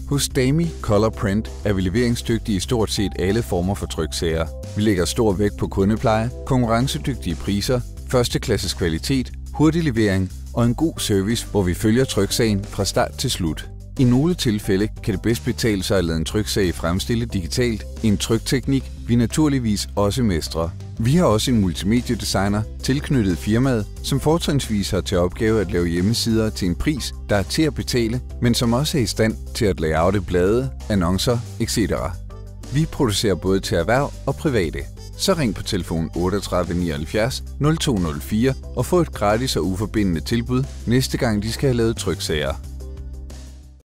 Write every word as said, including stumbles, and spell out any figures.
Hos Dami Color Print er vi leveringsdygtige i stort set alle former for tryksager. Vi lægger stor vægt på kundepleje, konkurrencedygtige priser, førsteklasses kvalitet, hurtig levering og en god service, hvor vi følger tryksagen fra start til slut. I nogle tilfælde kan det bedst betale sig at lade en tryksag fremstille digitalt, en trykteknik vi naturligvis også mestrer. Vi har også en multimediedesigner tilknyttet firmaet, som fortrinsvis har til opgave at lave hjemmesider til en pris, der er til at betale, men som også er i stand til at layoute blade, annoncer et cetera. Vi producerer både til erhverv og private. Så ring på telefon otteogtredive nioghalvfjerds nul to nul fire og få et gratis og uforbindende tilbud næste gang de skal have lavet tryksager.